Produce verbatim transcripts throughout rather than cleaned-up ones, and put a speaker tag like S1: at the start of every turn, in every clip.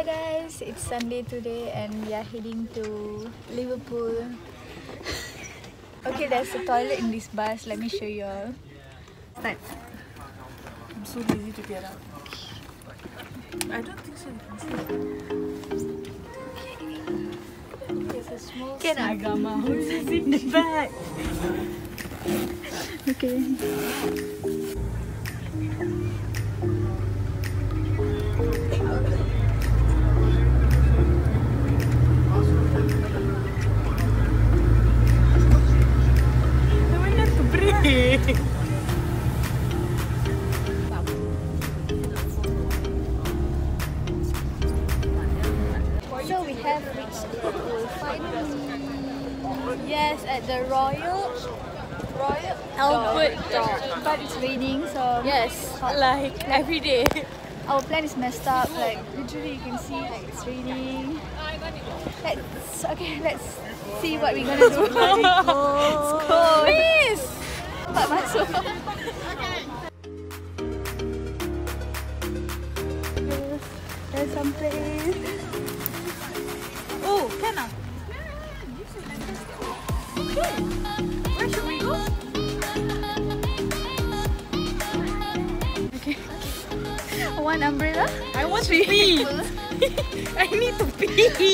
S1: Hello guys, it's Sunday today and we are heading to Liverpool. Okay, there's a toilet in this bus. Let me show you all.
S2: Start. I'm so lazy to get up. I don't think so.
S1: There's a small
S2: Agama houses in the back.
S1: Okay. So we have reached Liverpool finally. Yes, at the Royal Royal
S3: Albert
S1: Dock. But it's raining, so
S3: Yes, like every day.
S1: our plan is messed up. Like literally, you can see like it's raining. Let's okay. Let's see what we're gonna do. It's cold. Please. But masuk. There's some place.
S2: Oh, can I? Okay. Where should we go?
S1: Okay. One umbrella.
S2: I want to pee. I need to pee.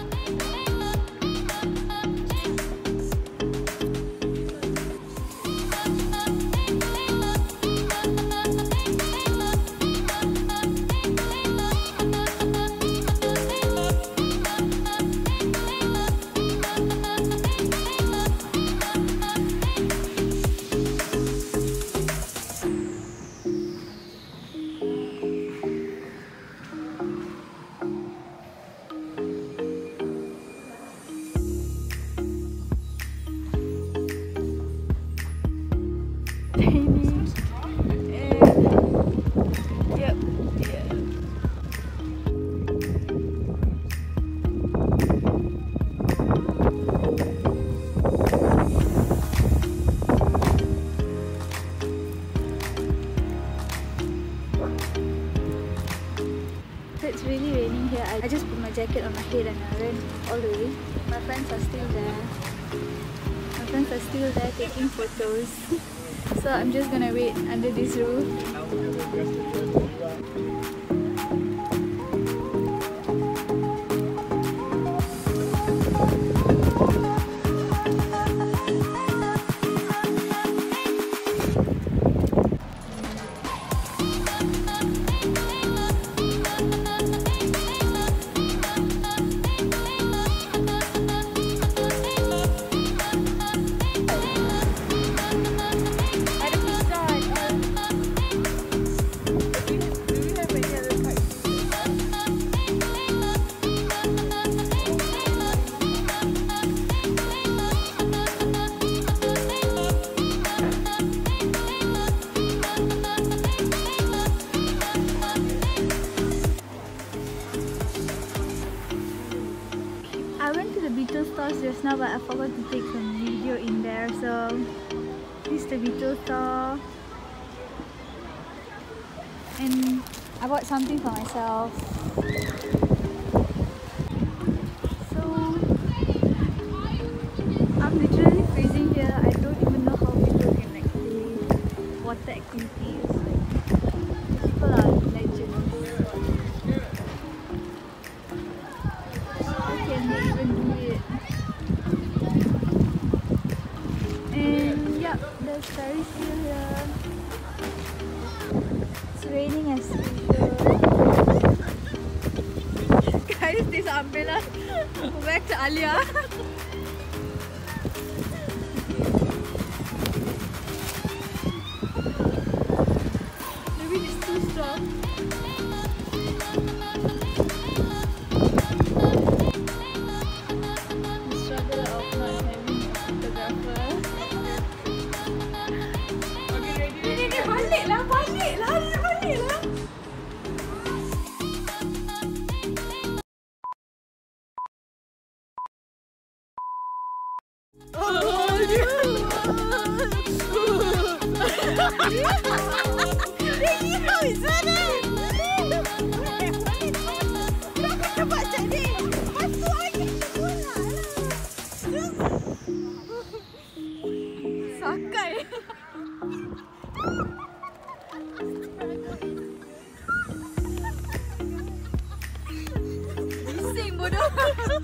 S1: It's really raining here. I just put my jacket on my head and I ran all the way. My friends are still there. My friends are still there taking photos. So I'm just gonna wait under this roof. I went to the Beatles store just now, but I forgot to take some video in there. So this is the Beatles store, and I bought something for myself. So I'm literally freezing here. I don't even know how people can like play water activities. Like, people are legends. Can they even do it? And yeah, there's Ferris still here. It's raining as usual. Guys, this umbrella. Back to Alia.
S3: bodoh.